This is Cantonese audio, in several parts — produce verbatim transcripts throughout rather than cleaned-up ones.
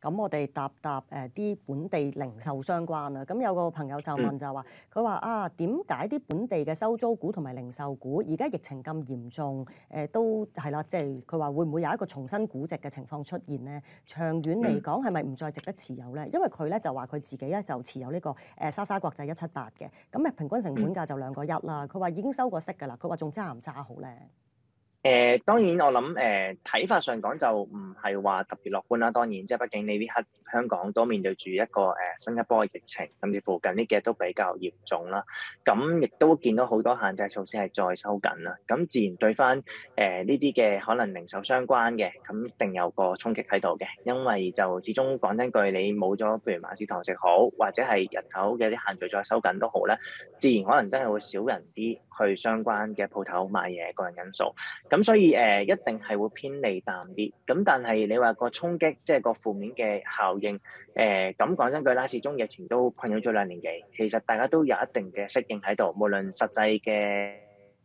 咁我哋答答誒啲本地零售相關啊。咁有個朋友就問就話，佢話啊點解啲本地嘅收租股同埋零售股而家疫情咁嚴重，誒都係啦，即係佢話會唔會有一個重新估值嘅情況出現咧？長遠嚟講係咪唔再值得持有咧？因為佢咧就話佢自己咧就持有呢個誒莎莎國際一七八嘅，咁誒平均成本價就兩個一啦。佢話已經收過息㗎啦，佢話仲揸唔揸好咧？ 誒、呃、當然我諗誒睇法上講就唔係話特別樂觀啦。當然即係畢竟你呢刻香港都面對住一個誒、呃、新一波嘅疫情，甚至乎近呢幾日都比較嚴重啦。咁亦都見到好多限制措施係再收緊啦。咁自然對翻誒呢啲嘅可能零售相關嘅，咁一定有個衝擊喺度嘅。因為就始終講真句，你冇咗譬如晚市堂食好，或者係人口嘅啲限聚再收緊都好咧，自然可能真係會少人啲去相關嘅鋪頭買嘢，個人因素。咁所以誒、呃，一定係會偏利淡啲。咁但係你話個衝擊，即係個負面嘅效應，誒咁講真句啦，始終疫情都困擾咗兩年幾，其實大家都有一定嘅適應喺度，無論實際嘅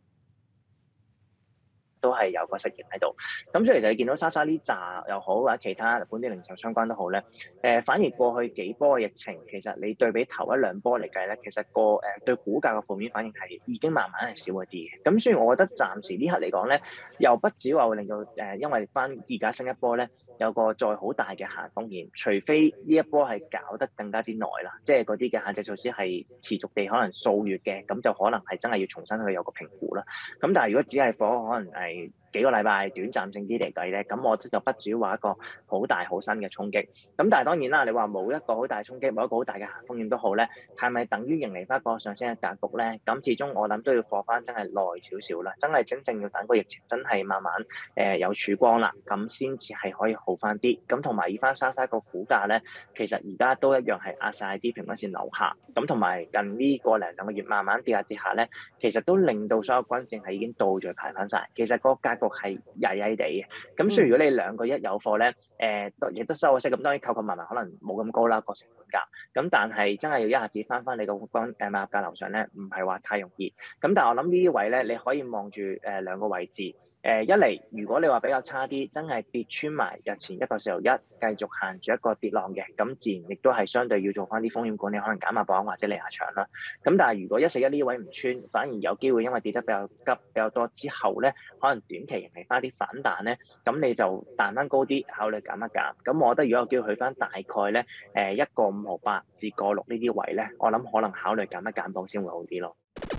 都係有個適應喺度。咁所以其實你見到莎莎呢扎又好，或者其他本地零售相關都好咧，誒、呃、反而過去幾波嘅疫情，其實你對比頭一兩波嚟計咧，其實個誒、呃、對股價嘅負面反應係已經慢慢係少一啲嘅。咁所以我覺得暫時呢刻嚟講咧，又不止話會令到誒、呃，因為翻而家新一波咧，有個再好大嘅下行風險，除非呢一波係搞得更加之耐啦，即係嗰啲嘅限制措施係持續地可能數月嘅，咁就可能係真係要重新去有個評估啦。咁但係如果只係火可能係幾個禮拜短暫性啲嚟計咧，咁我覺得就不至於話一個好大好新嘅衝擊。咁但係當然啦，你話冇一個好大衝擊，冇一個好大嘅風險都好咧，係咪等於迎嚟翻個上升嘅格局咧？咁始終我諗都要放翻真係耐少少啦，真係真正要等個疫情真係慢慢誒、呃、有曙光啦，咁先至係可以好翻啲。咁同埋以翻莎莎個股價咧，其實而家都一樣係壓晒啲平均線樓下。咁同埋近呢個零兩個月慢慢跌下跌下咧，其實都令到所有均線係已經倒序排翻晒。其實個格局係曳曳地嘅。咁所以如果你兩個一有貨咧，誒亦都收咗息，咁當然扣扣埋埋可能冇咁高啦個成本價。咁但係真係要一下子翻翻你個均誒買入價樓上咧，唔係話太容易。咁但係我諗呢啲位咧，你可以望住誒兩個位置。誒、呃、一嚟，如果你話比較差啲，真係跌穿埋日前一個四毫一，繼續行住一個跌浪嘅，咁自然亦都係相對要做翻啲風險管理，可能減下磅或者離下場啦。咁但係如果一四一呢位唔穿，反而有機會因為跌得比較急比較多之後咧，可能短期迎嚟翻啲反彈咧，咁你就彈翻高啲，考慮減一減。咁我覺得如果有機會去翻大概咧，誒一個五毫八至個六呢啲位咧，我諗可能考慮減一減磅先會好啲咯。